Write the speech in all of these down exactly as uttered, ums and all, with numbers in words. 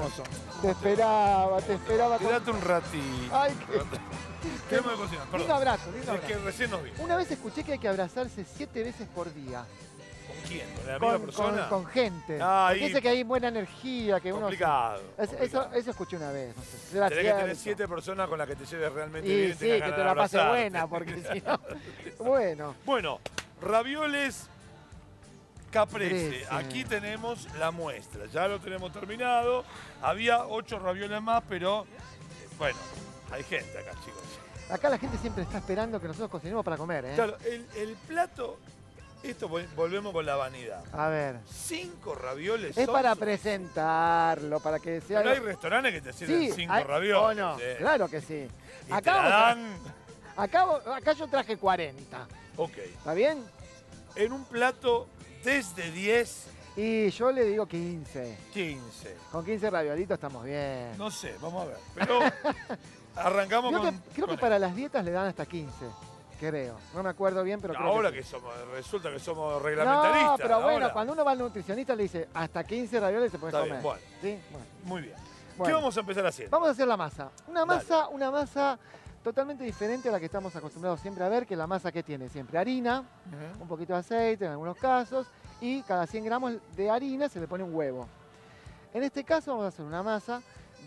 hermoso. Te esperaba, te esperaba. Quédate un ratito. Ay, qué... Tenemos que cocinar, perdón. Lindo abrazo, lindo Es abrazo. que recién nos vimos. Una vez escuché que hay que abrazarse siete veces por día. ¿Con quién? ¿Con la misma Con, persona? con, con gente. Ah, Porque ahí- dice que hay buena energía, que uno... Complicado. Es- complicado. Eso, eso escuché una vez. No sé, será Tenés que tener cierto. siete personas con las que te lleves realmente Y bien. sí, tengas que ganas te de la pase abrazarte. buena, porque si no... Bueno. Bueno, ravioles caprese. Caprese. Aquí tenemos la muestra. Ya lo tenemos terminado. Había ocho ravioles más, pero eh, bueno, hay gente acá, chicos. Acá la gente siempre está esperando que nosotros cocinemos para comer, ¿eh? Claro, el, el plato, esto vol- volvemos con la vanidad. A ver. Cinco ravioles. Es son para su- presentarlo, para que sea... Pero hay restaurantes que te sirven Sí, cinco hay- ravioles. ¿o no? eh. Claro que sí. Y Acá, te la vamos a- dan. acá, vos- acá yo traje cuarenta. Ok. ¿Está bien? En un plato desde diez, Y yo le digo quince. quince. Con quince raviolitos estamos bien. No sé, vamos a ver. Pero arrancamos creo con. que, creo con que para las dietas le dan hasta quince. Creo. No me acuerdo bien, pero esto. creo Ahora que, que sí. somos, resulta que somos reglamentaristas. No, pero bueno, ahora. cuando uno va al nutricionista le dice hasta quince ravioles se puede Está comer. bien, bueno. ¿Sí? Bueno. Muy bien. ¿Qué Bueno. vamos a empezar haciendo? Vamos a hacer la masa. Una Dale. masa, una masa totalmente diferente a la que estamos acostumbrados siempre a ver, que la masa que tiene siempre harina, Ujú. un poquito de aceite en algunos casos, y cada cien gramos de harina se le pone un huevo. En este caso vamos a hacer una masa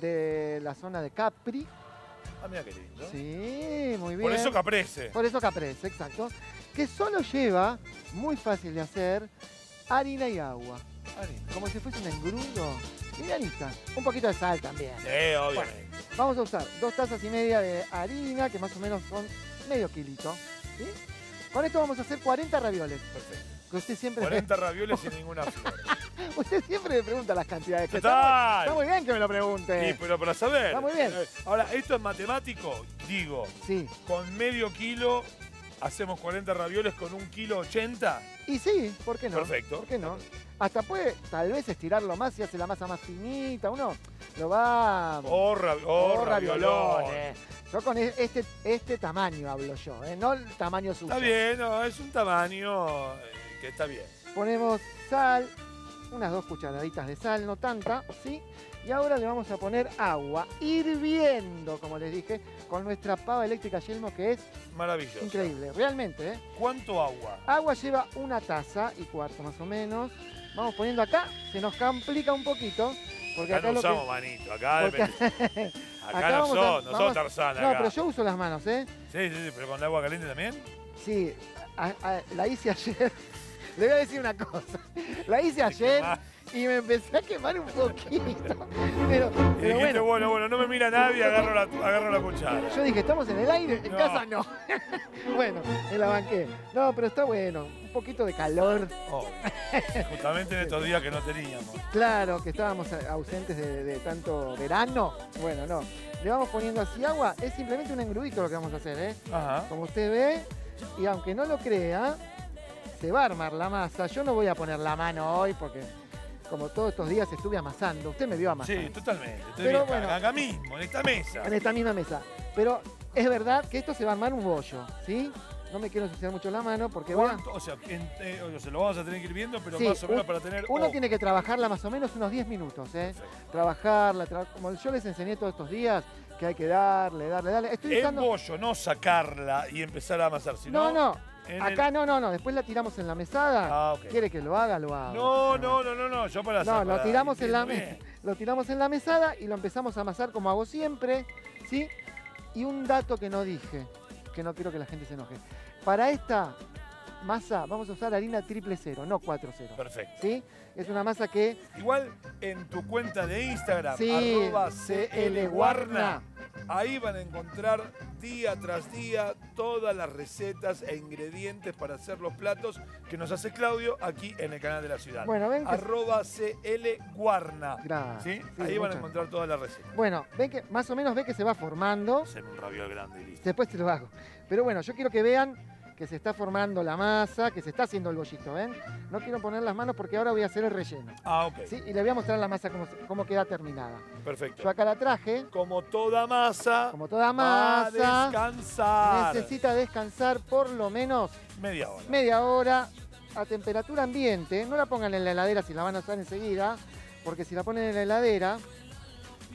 de la zona de Capri. Ah, mira qué lindo. Sí, muy bien. Por eso caprese. Por eso caprese, exacto. Que solo lleva, muy fácil de hacer, harina y agua. Harina. Como si fuese un engrudo. Y harina. Un poquito de sal también. Sí, obviamente. Vamos a usar dos tazas y media de harina, que más o menos son medio kilito. ¿Sí? Con esto vamos a hacer cuarenta ravioles. Perfecto. Que usted siempre, cuarenta ravioles sin ninguna flor. usted siempre me pregunta las cantidades. Que Total. está, muy, está muy bien que me lo pregunte. Sí, pero para saber. Está muy bien. Ahora, esto es matemático. Digo, Sí. con medio kilo hacemos cuarenta ravioles con un kilo ochenta. Y sí, ¿por qué no? Perfecto. ¿Por qué no? Hasta puede tal vez estirarlo más si hace la masa más finita. Uno lo va... O, ra Oh, o raviolones. Yo con e- este, este tamaño hablo yo, ¿eh? No el tamaño suyo. Está bien, no, es un tamaño eh, que está bien. Ponemos sal, unas dos cucharaditas de sal, no tanta, ¿sí? Y ahora le vamos a poner agua hirviendo, como les dije, con nuestra pava eléctrica Yelmo, que es Maravilloso. increíble, realmente, ¿eh? ¿Cuánto agua? Agua lleva una taza y cuarto más o menos. Vamos poniendo acá, se nos complica un poquito, porque Acá acá, no lo que... usamos manito, acá, porque- depende. Acá, acá no vamos a- sos, no vamos- sos Tarzán No, acá. pero yo uso las manos, ¿eh? Sí, sí, sí, pero con el agua caliente también. Sí, a- a- la hice ayer. Le voy a decir una cosa. La hice ayer y me empecé a quemar un poquito. Pero, Y pero dijiste, bueno, bueno, bueno, no me mira nadie, agarro la, agarro la cuchara. yo dije, ¿estamos en el aire? En No. casa no. Bueno, me la banqué. No, pero está bueno. Un poquito de calor. Oh, justamente en estos días que no teníamos. Claro, que estábamos ausentes de, de tanto verano. Bueno, no. Le vamos poniendo así agua. Es simplemente un engrudito lo que vamos a hacer, ¿eh? Ajá. Como usted ve, y aunque no lo crea, se va a armar la masa. Yo no voy a poner la mano hoy porque como todos estos días estuve amasando. Usted me vio amasando. Sí, totalmente. Estoy Pero bien, bueno. acá mismo, en esta mesa. En esta misma mesa. Pero es verdad que esto se va a armar un bollo, ¿sí? No me quiero ensuciar mucho la mano porque voy a... ¿Cuánto? O sea, en- eh, o sea, lo vamos a tener que ir viendo, pero Sí, más o menos un- para tener... Uno oh, tiene que trabajarla más o menos unos diez minutos, ¿eh? perfecto. Trabajarla, tra- como yo les enseñé todos estos días, que hay que darle, darle, darle. Estoy En usando... bollo, no sacarla y empezar a amasar, sino... No, no, en acá el- no, no, no. Después la tiramos en la mesada. Ah, ok. ¿Quiere que lo haga? Lo haga. No, no, no, no, no, yo para No, lo para- tiramos en la entiendo me- bien. lo tiramos en la mesada y lo empezamos a amasar como hago siempre, ¿sí? Y un dato que no dije, que no quiero que la gente se enoje. Para esta masa vamos a usar harina triple cero, no cuatro cero. Perfecto. ¿Sí? Es una masa que Igual en tu cuenta de Instagram, Sí, arroba C C L L Guarna, Guarna, ahí van a encontrar día tras día todas las recetas e ingredientes para hacer los platos que nos hace Claudio aquí en el canal de la ciudad. Bueno, ven que- Arroba C L Guarna. Gracias. ¿Sí? Sí, Ahí van a muchas- encontrar todas las recetas. Bueno, ven que más o menos ve que se va formando. Hacer un raviol grande y listo. Después te lo hago. Pero bueno, yo quiero que vean que se está formando la masa, que se está haciendo el bollito, ¿ven? No quiero poner las manos porque ahora voy a hacer el relleno. Ah, ok. ¿Sí? Y le voy a mostrar la masa cómo, cómo queda terminada. Perfecto. Yo acá la traje, Como toda masa, como toda va a masa, descansar. necesita descansar por lo menos Media hora. media hora a temperatura ambiente. No la pongan en la heladera si la van a usar enseguida, porque si la ponen en la heladera,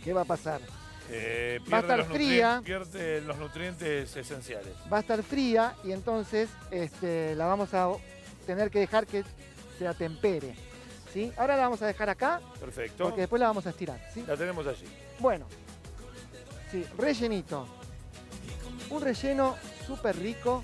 ¿Qué va a pasar? Eh, Va a pierde estar los fría. nutrien- Pierde los nutrientes esenciales. Va a estar fría y entonces este, la vamos a tener que dejar que se atempere. ¿Sí? Ahora la vamos a dejar acá Perfecto. porque después la vamos a estirar. ¿Sí? La tenemos allí. Bueno, sí, rellenito. Un relleno súper rico.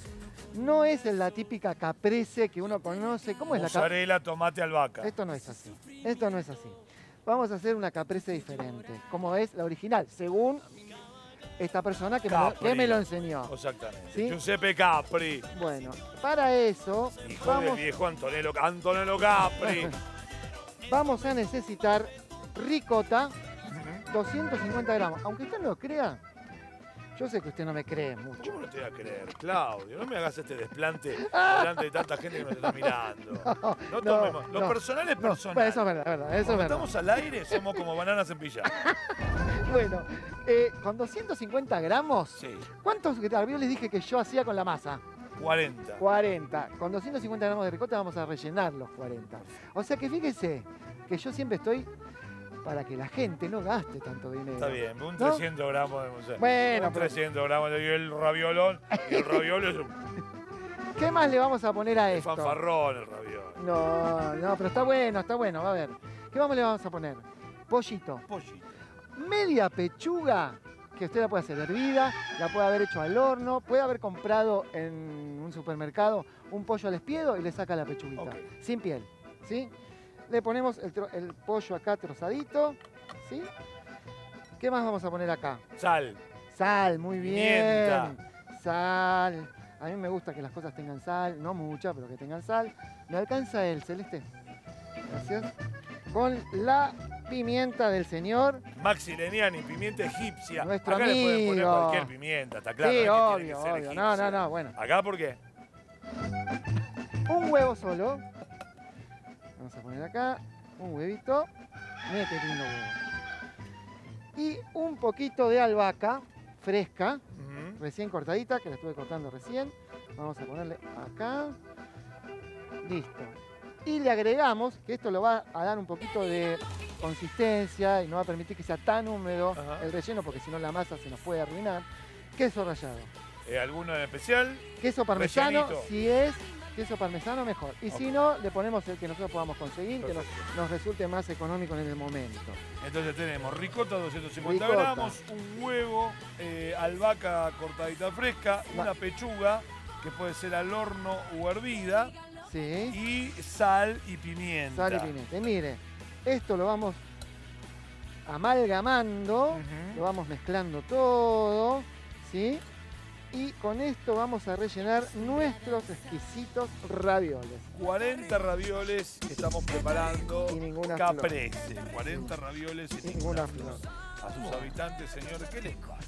No es la típica caprese que uno conoce. ¿Cómo es la caprese? Mozzarella, tomate, albahaca. Esto no es así. Esto no es así. Vamos a hacer una caprese diferente, como es la original, según esta persona que, me lo, Capri. que me lo enseñó. Exactamente. ¿Sí? Giuseppe Capri. Bueno, para eso Hijo vamos, del viejo Antonello, Antonello Capri. vamos a necesitar ricota, doscientos cincuenta gramos. Aunque usted no lo crea, yo sé que usted no me cree mucho. ¿Cómo no te voy a creer, Claudio? No me hagas este desplante delante de tanta gente que nos está mirando. No, no, tomemos. Lo no, personal es No, personal. bueno, eso es verdad, es verdad, eso es Cuando verdad. estamos al aire somos como bananas en pijama. Bueno, eh, con doscientos cincuenta gramos, Sí, ¿cuántos ravioles dije que yo hacía con la masa? cuarenta. cuarenta. Con doscientos cincuenta gramos de ricota vamos a rellenar los cuarenta. O sea que fíjese que yo siempre estoy para que la gente no gaste tanto dinero. Está bien, un ¿No? trescientos gramos de museo. Bueno, un pero- trescientos gramos de el raviolón. Y el raviolo es un ¿Qué más le vamos a poner a esto? fanfarrón, el raviolo. No, no, pero está bueno, está bueno. A ver, ¿qué más le vamos a poner? Pollito. Pollito. Media pechuga, que usted la puede hacer hervida, la puede haber hecho al horno, puede haber comprado en un supermercado un pollo al espiedo y le saca la pechuguita, Ok. sin piel, ¿sí? Le ponemos el, tro- el pollo acá trozadito, ¿sí? ¿Qué más vamos a poner acá? Sal. Sal, muy bien. Pimienta. Sal. A mí me gusta que las cosas tengan sal, no mucha, pero que tengan sal. ¿Me alcanza el celeste? Gracias. Con la pimienta del señor. Maxi Leniani, pimienta egipcia. Nuestro Acá le pueden poner amigo. cualquier pimienta, está claro. Sí, no es que tiene obvio, que ser obvio. No, no, egipcia. no, bueno. ¿Acá por qué? Un huevo solo. Vamos a poner acá un huevito. Mira qué lindo huevo. Y un poquito de albahaca fresca, Ujú. recién cortadita, que la estuve cortando recién. Vamos a ponerle acá. Listo. Y le agregamos, que esto lo va a dar un poquito de consistencia y no va a permitir que sea tan húmedo Ajá. el relleno, porque si no la masa se nos puede arruinar. Queso rallado. Eh, ¿Alguno en especial? Queso parmesano, Rellenito. si es queso parmesano, mejor. Y si Ok. no, le ponemos el que nosotros podamos conseguir, que nos, Perfecto. nos resulte más económico en el momento. Entonces tenemos ricota doscientos cincuenta Ricota. gramos, un huevo, eh, albahaca cortadita fresca, Va. una pechuga que puede ser al horno o hervida ¿Sí? y sal y pimienta. Sal y pimienta. Y mire, esto lo vamos amalgamando, Ujú. lo vamos mezclando todo, ¿sí? Y con esto vamos a rellenar nuestros exquisitos ravioles. cuarenta ravioles que estamos preparando. Y ninguna Caprese. cuarenta ravioles y Y ninguna ninguna flor. flor. A sus habitantes, señor, ¿qué les pasa?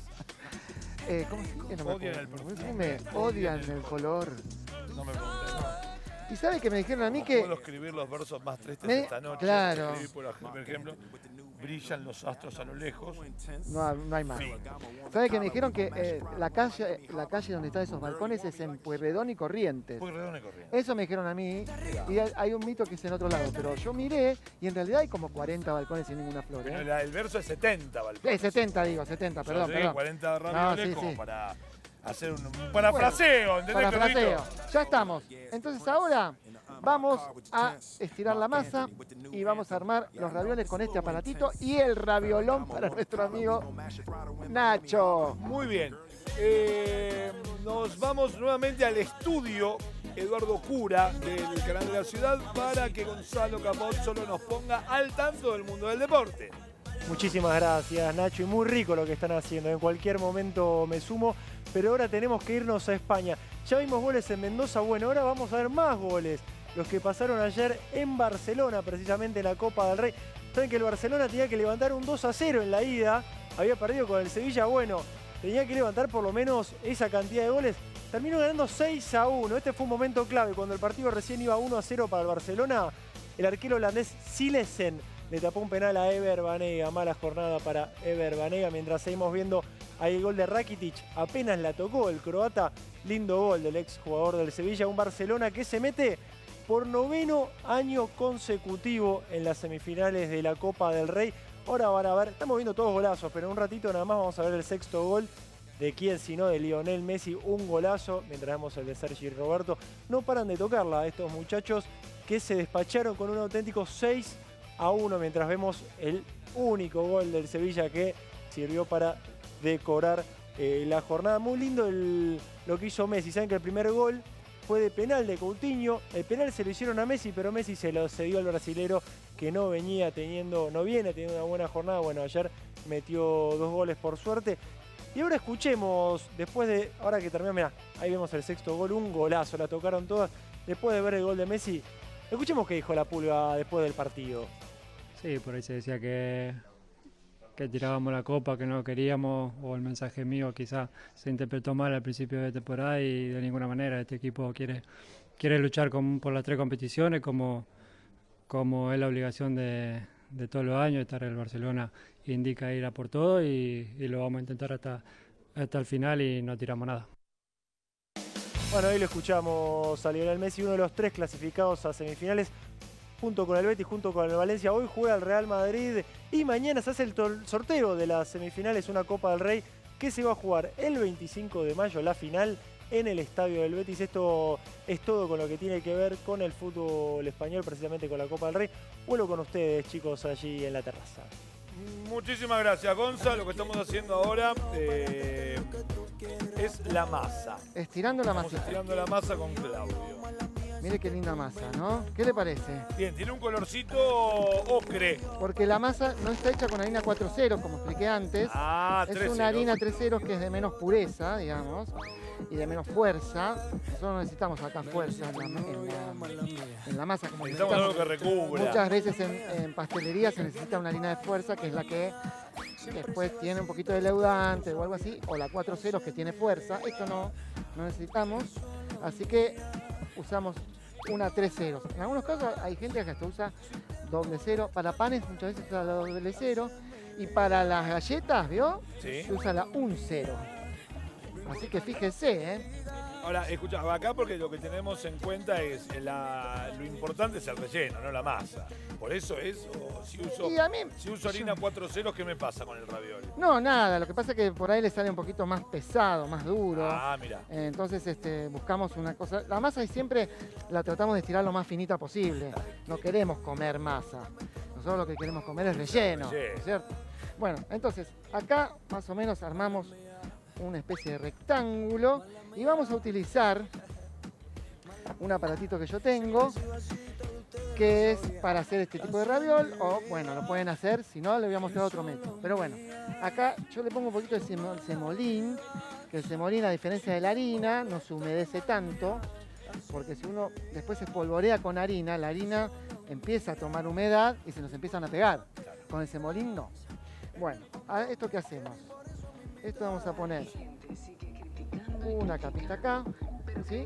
Eh, ¿Cómo se dice? No me Odian acuerdo. el perfume, Me odian odian el el color. No me preguntes. ¿Y sabe que me dijeron a mí No que... puedo escribir los versos más tristes Me- esta noche. claro. Escribí, por ej- por ejemplo, brillan los astros a lo lejos. No, ha- no hay más. Fin. ¿Sabe que me dijeron que eh, la, calle, la calle donde están esos balcones es en Pueyrredón y Corrientes? Muy redondo y corriente. Eso me dijeron a mí, y hay, hay un mito que es en otro lado, pero yo miré y en realidad hay como cuarenta balcones sin ninguna flor, Pero ¿eh? la- el verso es setenta, Eh, balcones. setenta digo, setenta, Yo perdón, llegué perdón. cuarenta ravioles sí, como sí. para hacer un, un parafraseo, ¿entendés, Parafraseo. Carlito? Ya estamos. Entonces ahora vamos a estirar la masa y vamos a armar los ravioles con este aparatito y el raviolón para nuestro amigo Nacho. Muy bien. Eh, nos vamos nuevamente al estudio Eduardo Cura del canal de la ciudad para que Gonzalo Capozzolo nos ponga al tanto del mundo del deporte. Muchísimas gracias, Nacho, y muy rico lo que están haciendo. En cualquier momento me sumo, pero ahora tenemos que irnos a España. Ya vimos goles en Mendoza, bueno, ahora vamos a ver más goles. Los que pasaron ayer en Barcelona, precisamente en la Copa del Rey. Saben que el Barcelona tenía que levantar un dos a cero en la ida, había perdido con el Sevilla, bueno, tenía que levantar por lo menos esa cantidad de goles. Terminó ganando seis a uno. Este fue un momento clave. Cuando el partido recién iba uno a cero para el Barcelona, el arquero holandés Silesen le tapó un penal a Ever Banega. Mala jornada para Ever Banega. Mientras seguimos viendo ahí el gol de Rakitic, apenas la tocó el croata. Lindo gol del ex jugador del Sevilla. Un Barcelona que se mete por noveno año consecutivo en las semifinales de la Copa del Rey. Ahora van a ver, estamos viendo todos golazos, pero en un ratito nada más vamos a ver el sexto gol. ¿De quién sino de Lionel Messi? Un golazo, mientras vemos el de Sergi Roberto. No paran de tocarla estos muchachos que se despacharon con un auténtico seis a uno, mientras vemos el único gol del Sevilla que sirvió para decorar eh, la jornada. Muy lindo el, lo que hizo Messi. Saben que el primer gol fue de penal de Coutinho. El penal se lo hicieron a Messi, pero Messi se lo cedió al brasilero que no venía teniendo, no viene teniendo una buena jornada. Bueno, ayer metió dos goles por suerte. Y ahora escuchemos, después de, ahora que terminó, mirá, ahí vemos el sexto gol, un golazo, la tocaron todas. Después de ver el gol de Messi, escuchemos qué dijo la Pulga después del partido. Sí, por ahí se decía que, que tirábamos la copa, que no queríamos, o el mensaje mío quizás se interpretó mal al principio de temporada y de ninguna manera este equipo quiere, quiere luchar con, por las tres competiciones como, como es la obligación de, de todos los años. Estar el Barcelona indica ir a por todo y, y lo vamos a intentar hasta, hasta el final y no tiramos nada. Bueno, ahí lo escuchamos a Lionel Messi, uno de los tres clasificados a semifinales, junto con el Betis, junto con el Valencia. Hoy juega el Real Madrid y mañana se hace el sorteo de las semifinales, una Copa del Rey que se va a jugar el veinticinco de mayo, la final, en el estadio del Betis. Esto es todo con lo que tiene que ver con el fútbol español, precisamente con la Copa del Rey. Vuelvo con ustedes, chicos, allí en la terraza. Muchísimas gracias, Gonza. Lo que estamos haciendo ahora eh, es la masa. Estirando la Estamos masita. estirando la masa con Claudio. Mire qué linda masa, ¿no? ¿Qué le parece? Bien, tiene un colorcito ocre. Porque la masa no está hecha con harina cuatro ceros, como expliqué antes. Ah, Es tres una ceros. harina tres ceros que es de menos pureza, digamos, y de menos fuerza. Nosotros necesitamos acá fuerza en la, en la- en la masa. Como Necesitamos algo que recubra. Muchas veces en, en pastelería se necesita una harina de fuerza, que es la que después tiene un poquito de leudante o algo así, o la cuatro ceros que tiene fuerza. Esto no, no necesitamos, así que usamos una tres ceros. En algunos casos hay gente que hasta usa doble cero. Para panes muchas veces usa la doble cero. Y para las galletas, ¿vio? Sí. Se usa la un cero. Así que fíjese, ¿eh? Ahora, escucha, acá porque lo que tenemos en cuenta es la, lo importante es el relleno, no la masa. Por eso es, o si uso, Y a mí- si uso harina cuatro ceros, ¿qué me pasa con el ravioli? No, nada. Lo que pasa es que por ahí le sale un poquito más pesado, más duro. Ah, mira. Eh, Entonces este, buscamos una cosa. La masa y siempre la tratamos de estirar lo más finita posible. No queremos comer masa. Nosotros lo que queremos comer es relleno, Relleno. ¿cierto? Bueno, entonces acá más o menos armamos una especie de rectángulo y vamos a utilizar un aparatito que yo tengo que es para hacer este tipo de raviol, o bueno, lo pueden hacer, si no, le voy a mostrar otro método. Pero bueno, acá yo le pongo un poquito de semo- semolín, que el semolín, a diferencia de la harina, no se humedece tanto, porque si uno después se espolvorea con harina, la harina empieza a tomar humedad y se nos empiezan a pegar. Con el semolín no. Bueno, ¿a esto qué hacemos? Esto vamos a poner una capita acá, ¿sí?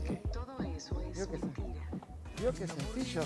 ¿Vio que, ¿Vio qué sencillo?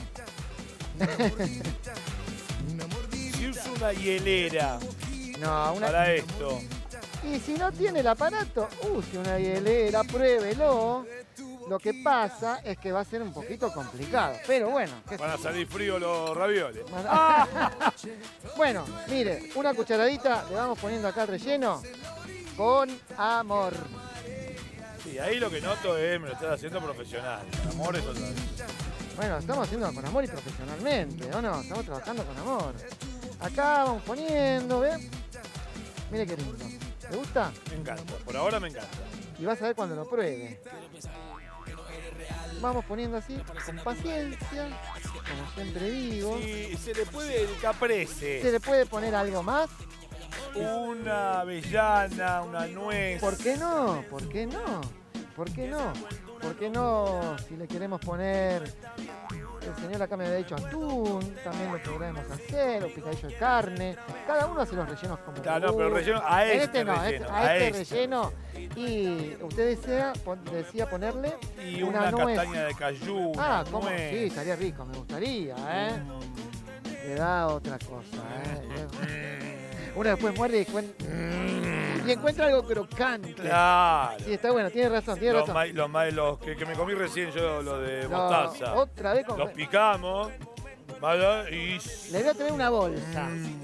Si uso una hielera No, una... para esto, Y si no tiene el aparato, use una hielera, pruébelo. Lo que pasa es que va a ser un poquito complicado, pero bueno. ¿qué van a salir fríos los ravioles. Bueno, mire, una cucharadita le vamos poniendo acá el relleno con amor. Sí, ahí lo que noto es, me lo estás haciendo profesional. El amor es otra vez. Bueno, lo estamos haciendo con amor y profesionalmente, ¿o no? Estamos trabajando con amor. Acá vamos poniendo, ¿ve? Mire qué lindo. ¿Le gusta? Me encanta, por ahora me encanta. Y vas a ver cuando lo pruebe. Vamos poniendo así, con paciencia, como siempre digo. Y se le puede el caprese, Se le puede poner algo más. una avellana, una nuez. ¿Por qué no? ¿Por qué no? ¿Por qué no? ¿Por qué no? Si le queremos poner, el señor acá me había dicho atún, también lo podremos hacer, o picadillo de carne. Cada uno hace los rellenos como Claro, le no, pero el gusta. relleno, a En este, este no, relleno, este- a a este este. relleno. Y usted desea, pon- decía ponerle Y una, una, nuez. castaña de cayú, Ah, una ¿cómo? nuez. Sí, estaría rico, me gustaría, ¿eh? Le da otra cosa, ¿eh? Uno después muerde y, cuen- y encuentra algo crocante. Claro. Sí, está bueno, tiene razón, tiene Los, razón. ma- los, ma- los que, que me comí recién yo, los de No, mostaza. otra vez con... Los picamos, ¿vale? Y Le voy a traer una bolsa.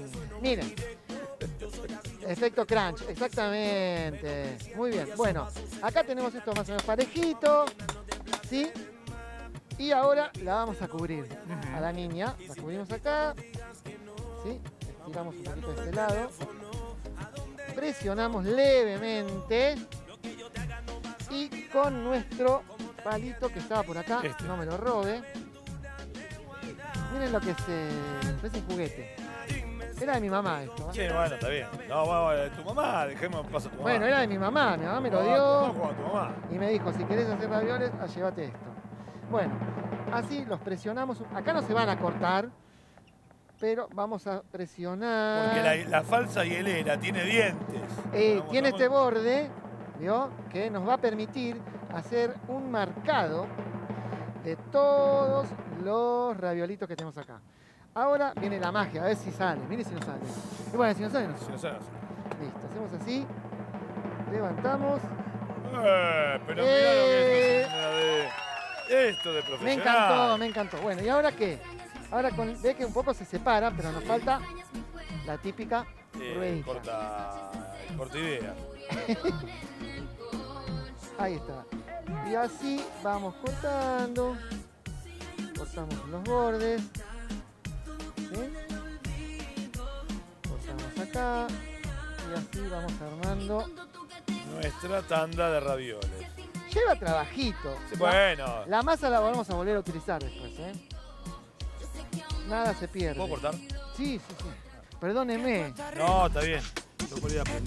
Miren. Efecto crunch, exactamente. Muy bien. Bueno, acá tenemos esto más o menos parejito. ¿Sí? Y ahora la vamos a cubrir a la niña. La cubrimos acá. ¿Sí? Estiramos un poquito de este lado. Presionamos levemente. Y con nuestro palito que estaba por acá, Este. no me lo robe. Miren lo que se... parece un juguete. Era de mi mamá esto. ¿eh? Sí, bueno, está bien. No, bueno, bueno, tu mamá, dejemos paso a tu mamá. Bueno, era de mi mamá. Mi mamá me lo Ah, dio. tu mamá, tu mamá. Y me dijo, si querés hacer ravioles, ah, llévate esto. Bueno, así los presionamos. Acá no se van a cortar, pero vamos a presionar. Porque la, la falsa hielera tiene dientes. Eh, Vamos, tiene vamos. este borde, ¿vio? Que nos va a permitir hacer un marcado de todos los raviolitos que tenemos acá. Ahora viene la magia, a ver si sale. Mire si no sale. Y bueno, si no sale, no Sí, sale. o sea, Listo, hacemos así. Levantamos. Eh, pero mirá lo que es esto, de, esto de profesional. Me encantó, me encantó. Bueno, ¿y ahora qué? Ahora con, ve que un poco se separa, pero nos falta la típica Eh, ruedita. corta, corta idea. Ahí está. Y así vamos cortando. Cortamos los bordes. ¿Sí? Cortamos acá. Y así vamos armando. Nuestra tanda de ravioles. Lleva trabajito. Bueno, La masa la vamos a volver a utilizar después, ¿eh? Nada se pierde. ¿puedo cortar? Sí, sí, sí. Perdóneme. No, está bien. Yo por ahí aprendí.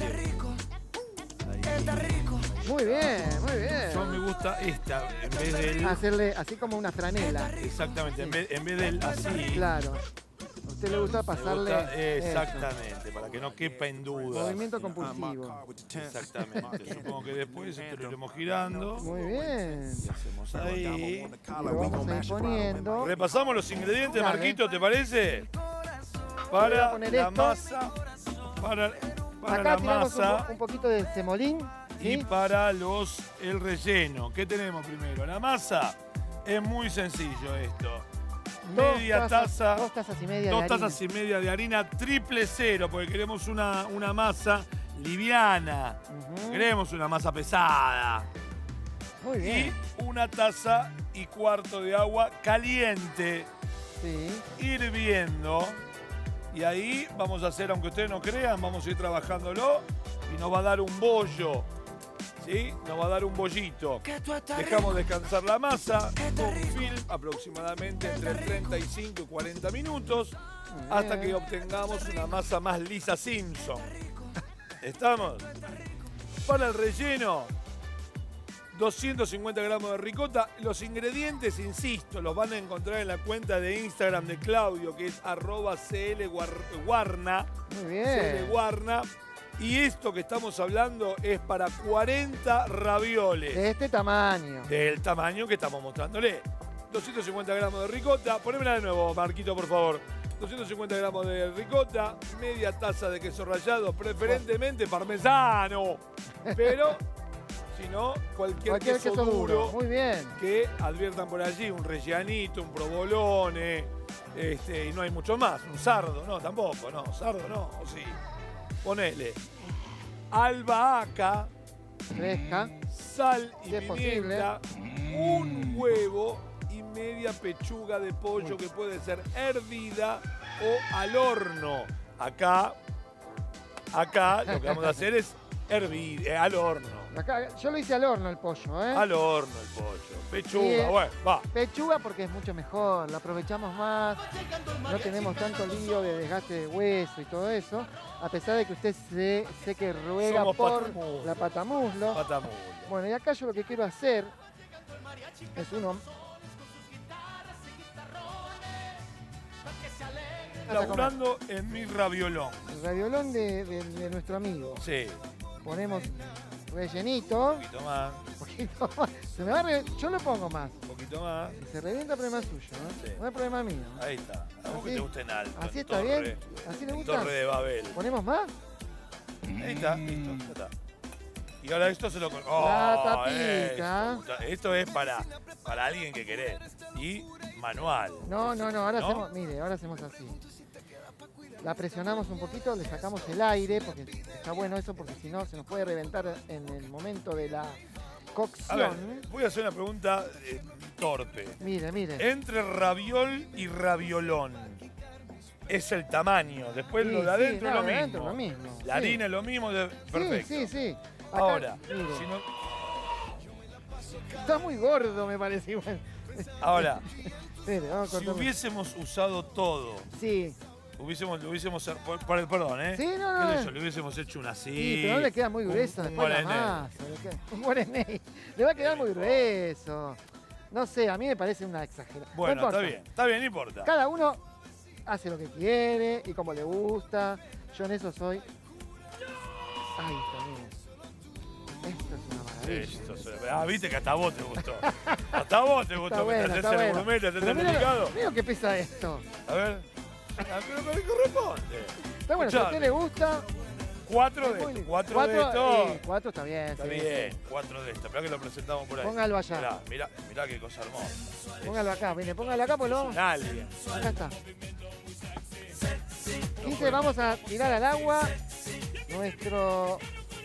Muy bien, muy bien. Yo me gusta esta, en vez del... Hacerle así como una franela. Exactamente, en vez, en vez del así... Claro. A usted le gusta me pasarle. gusta- eso. exactamente, para que no quepa en duda. Movimiento compulsivo. Exactamente. Supongo que después esto lo iremos girando. Muy bien. Y hacemos ahí. Lo vamos a ir poniendo. Repasamos los ingredientes, Dale. Marquito, ¿te parece? Voy a Para poner la esto. masa, para, para Acá la tiramos un, masa po- un poquito de semolín. y ¿sí? para los el relleno. ¿Qué tenemos primero? La masa. Es muy sencillo esto. Dos Media tazas- taza, Dos tazas y media dos de harina. tazas y media de harina triple cero, porque queremos una, una masa liviana. Ujú. Queremos una masa pesada. Muy bien. Y una taza y cuarto de agua caliente, Sí. hirviendo. Y ahí vamos a hacer, aunque ustedes no crean, vamos a ir trabajándolo y nos va a dar un bollo. ¿Sí? Nos va a dar un bollito. Dejamos descansar la masa con film aproximadamente entre treinta y cinco y cuarenta minutos hasta que obtengamos una masa más lisa Simpson. ¿Estamos? Para el relleno, doscientos cincuenta gramos de ricota. Los ingredientes, insisto, los van a encontrar en la cuenta de Instagram de Claudio, que es arroba clguarna. Muy CL bien. Guarna. Y esto que estamos hablando es para cuarenta ravioles. De este tamaño. Del tamaño que estamos mostrándole. doscientos cincuenta gramos de ricota. Ponémela de nuevo, Marquito, por favor. doscientos cincuenta gramos de ricota. Media taza de queso rallado, preferentemente parmesano. Pero, si no, cualquier, Cualquier queso, queso duro. duro. Muy bien. Que adviertan por allí, un reggianito, un provolone. Este, y no hay mucho más. Un sardo, no, tampoco, no. Sardo no, o sí. Ponele albahaca, Fresca. sal y Si es pimienta, un huevo y media pechuga de pollo que puede ser hervida o al horno. Acá, acá lo que vamos a hacer es hervir, eh, al horno. Acá, yo lo hice al horno el pollo, ¿eh? Al horno el pollo. Pechuga, Bien. bueno, va. Pechuga porque es mucho mejor, la aprovechamos más, no tenemos tanto lío de desgaste de hueso y todo eso, a pesar de que usted sé, sé que ruega Somos por patamuslo. la patamuslo. Patamulo. Bueno, y acá yo lo que quiero hacer es uno... Laburando en mi raviolón. El raviolón de, de- de nuestro amigo. Sí, Ponemos rellenito. un poquito más, Un poquito más. Se me va a re- Yo lo pongo más. un poquito más. Si se revienta, problema suyo, ¿no? Sí. No es problema mío. Ahí está. A vos que Así- te gusta en alto. Así en está torre, bien. Así le en gusta. Torre de Babel. ¿Ponemos más? Ahí está, listo, ya está. Y ahora esto se lo... con- La ¡Oh, tapita. esto, puta! Esto es para, para alguien que querés. Y manual. No, no, no. Ahora ¿No? hacemos, mire, ahora hacemos así. La presionamos un poquito, le sacamos el aire, porque está bueno eso, porque si no se nos puede reventar en el momento de la cocción. A ver, voy a hacer una pregunta eh, torpe. Mire, mire. Entre raviol y raviolón, es el tamaño. Después Sí, lo de sí, adentro no, es lo de mismo. adentro es lo mismo, La sí. harina es lo mismo. De... Perfecto. Sí, sí, sí. Acá, Ahora, mire. si no- Está muy gordo, me parece igual. ahora, Mire, vamos a si cortarlo. hubiésemos usado todo, Sí, hubiésemos, lo hubiésemos, por- por- perdón, ¿eh? Sí, no, ¿Qué no, sé yo? Le hubiésemos hecho una así. sí, pero no le queda muy un- gruesa un después la guarané. masa. le queda- Un guarané. Le va a quedar muy grueso. No sé, a mí me parece una exageración. Bueno, No importa. está bien, está bien, no importa. Cada uno hace lo que quiere y como le gusta. Yo en eso soy... Ay, también. Esto es una maravilla. Esto se- Ah, viste que hasta a vos te gustó. Hasta a vos te gustó. Está bueno, que te está haces el bueno. gourmet, te haces Pero el mira, complicado. mira lo que pesa esto. A ver. Ah, pero que le corresponde. Está bueno, si a usted le gusta... Cuatro es de muy esto, lindo. cuatro de esto. eh, cuatro está bien. Está sí, bien, cuatro de esto. Esperá que lo presentamos por ahí. Póngalo allá. Mirá, mirá, mirá qué cosa hermosa. sí. Póngalo acá, viene, póngalo acá, pues lo vamos... Nadie. Acá está. Dice, vamos a tirar al agua nuestro...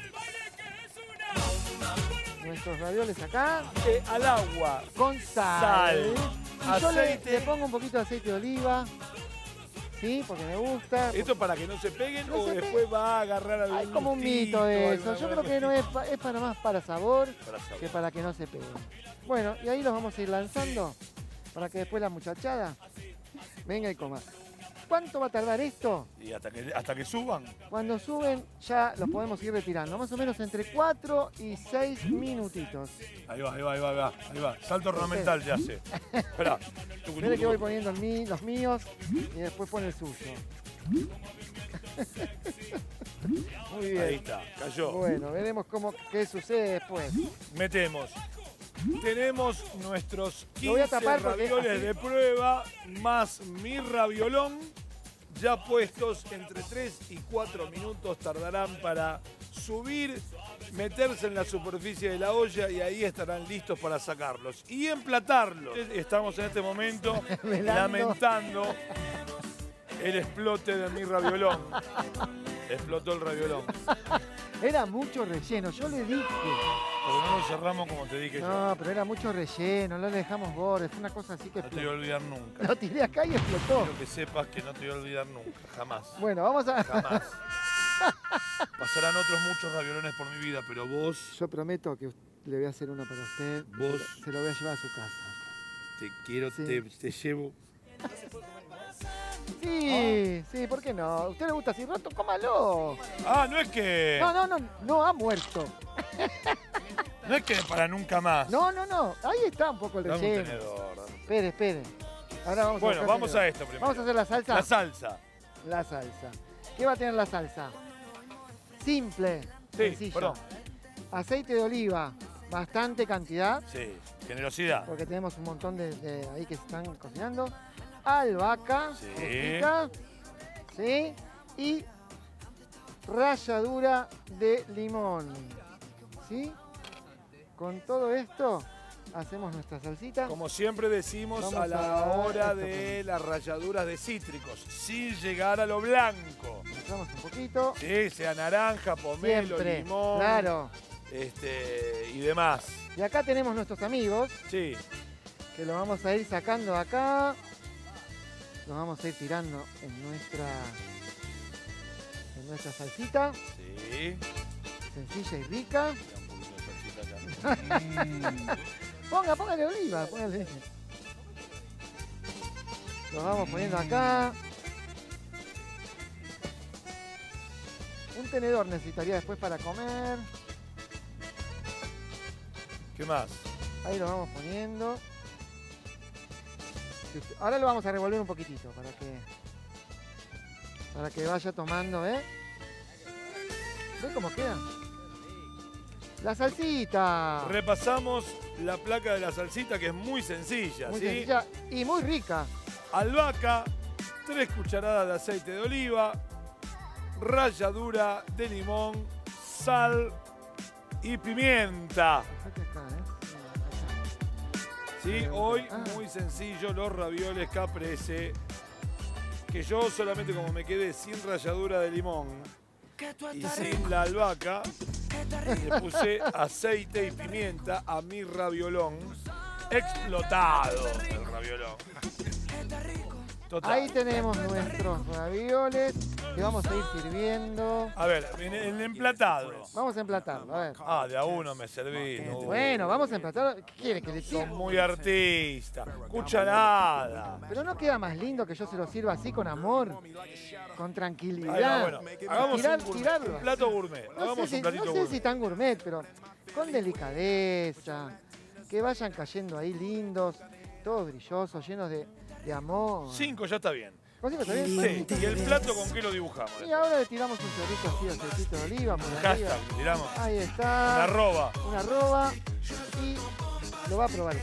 nuestros ravioles acá Eh, al agua. con sal. Sal, Y yo le, aceite. le pongo un poquito de aceite de oliva. Sí, porque me gusta. ¿Esto para que no se peguen No o se después va a agarrar algún Hay como un gustito, mito eso. alguna Yo creo buena que no es, cosita? pa- es para más para sabor Para saber. que para que no se peguen. Bueno, y ahí los vamos a ir lanzando para que después la muchachada venga y coma. ¿Cuánto va a tardar esto? Y hasta que, hasta que suban. Cuando suben ya los podemos ir retirando. Más o menos entre cuatro y seis minutitos. Ahí va, ahí va, ahí va, ahí va. Ahí va. Salto ornamental ya hace. Esperá. Mire que voy poniendo el mí- los míos y después pone el suyo. Muy bien. Ahí está, cayó. Bueno, veremos cómo, qué sucede después. Metemos. Tenemos nuestros Lo voy a quince tapar porque ravioles así- de prueba más mi raviolón ya puestos. Entre tres y cuatro minutos tardarán para subir, meterse en la superficie de la olla y ahí estarán listos para sacarlos y emplatarlos. Estamos en este momento Velando. lamentando el explote de mi raviolón. Explotó el raviolón. Era mucho relleno, yo le dije. Porque no lo cerramos como te dije yo. No, pero era mucho relleno, no le dejamos borde, fue una cosa así que No te voy a olvidar nunca. lo tiré acá y explotó. Quiero que sepas que no te voy a olvidar nunca, jamás. Bueno, vamos a... Jamás. Pasarán otros muchos raviolones por mi vida, pero vos Yo prometo que le voy a hacer uno para usted. Vos. Se lo voy a llevar a su casa. te quiero, Sí. te, te llevo. Sí, sí, ¿por qué no? ¿A usted le gusta así roto? Cómalo. Ah, no es que. No, no, no, no ha muerto. No es que para nunca más. No, no, no. Ahí está un poco el Dame un relleno. tenedor. dame un- Espere, espere. Ahora vamos a Bueno, buscar vamos tenedor. a esto primero. Vamos a hacer la salsa. La salsa. La salsa. ¿Qué va a tener la salsa? Simple, Sí, sencilla. perdón. Aceite de oliva, bastante cantidad, Sí, generosidad. porque tenemos un montón de, de ahí que se están cocinando. Albahaca, Sí. justita, ¿sí? Y ralladura de limón, ¿sí? Con todo esto hacemos nuestra salsita. Como siempre decimos Vamos a la a- hora esto, de las ralladuras de cítricos, sin llegar a lo blanco. Mezclamos un poquito. Sí, sea naranja, pomelo, Siempre, limón, claro. este, y demás. Y acá tenemos nuestros amigos, Sí, que lo vamos a ir sacando acá. Los vamos a ir tirando en nuestra, en nuestra salsita, sí. sencilla y rica. Queda un poquito de salsita acá. Mm. Ponga, póngale oliva, póngale. Los vamos poniendo acá. Un tenedor necesitaría después para comer. ¿Qué más? Ahí lo vamos poniendo. Si usted- Ahora lo vamos a revolver un poquitito para que para que vaya tomando, ¿eh? ¿Ven cómo queda? La salsita. Repasamos la placa de la salsita, que es muy sencilla, Muy ¿sí? sencilla y muy rica. Albahaca, tres cucharadas de aceite de oliva, ralladura de limón, sal y pimienta. Fíjate acá, ¿eh? ¿Sí? Hoy Ah. muy sencillo, los ravioles caprese que yo solamente como me quedé sin ralladura de limón y sin la albahaca, le puse aceite y pimienta a mi raviolón explotado. El raviolón. Total. Ahí tenemos nuestros ravioles que vamos a ir sirviendo. A ver, en el emplatado. Vamos a emplatarlo, a ver. Ah, de a uno me serví. No. Bueno, vamos a emplatarlo. ¿Qué quiere que le Son sirva? muy artista. Cucharada. Pero no queda más lindo que yo se lo sirva así con amor, con tranquilidad. Ahí va, bueno, hagamos Tirar- un, gourmet, tirarlo. un plato gourmet. No Hagamos sé, si, un platito no sé gourmet. si tan gourmet, pero con delicadeza, que vayan cayendo ahí lindos, todos brillosos, llenos de, de amor. Cinco ya está bien. ¿Vos sí está bien? Sí, ¿y el plato con qué lo dibujamos? Y ahora le tiramos un chorrito así de aceitito de oliva por arriba. Hashtag, le tiramos. Ahí Una está. arroba. Una arroba. Y lo va a probar.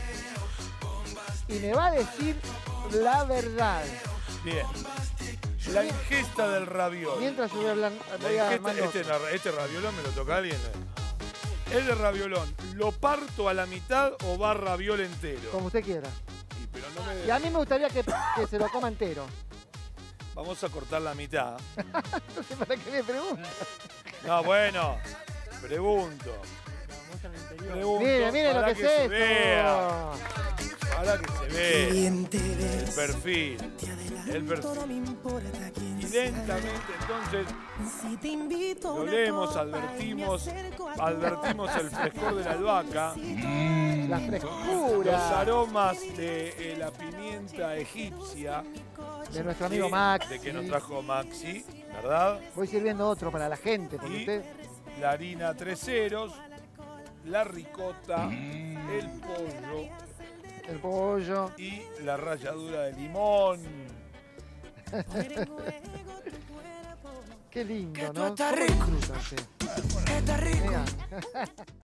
Y me va a decir la verdad. Bien. La ingesta del raviol. Mientras yo voy a hablar, La voy a ingesta- armando. este, nar- este raviolón me lo toca alguien. El de raviolón, ¿lo parto a la mitad o va raviol entero? Como usted quiera. Y, pero no me- Y a mí me gustaría que, que se lo coma entero. Vamos a cortar la mitad. Entonces, ¿para qué me pregunta? No, bueno. Pregunto. Pregunto Mire, mire lo para que, se es vea. esto. Para que se vea. El perfil. El perfil. Y lentamente entonces lo leemos, advertimos, advertimos el frescor de la albahaca, La los frescura aromas de eh, la pimienta egipcia, de nuestro amigo sí, Max. de que nos trajo Maxi, ¿verdad? Voy sirviendo otro para la gente, porque Y usted... la harina tres ceros, la ricota, el pollo El pollo. y la ralladura de limón. Qué lindo, Que tú ¿no? estás ¿Cómo rico. disfruta usted? Está rico. Venga.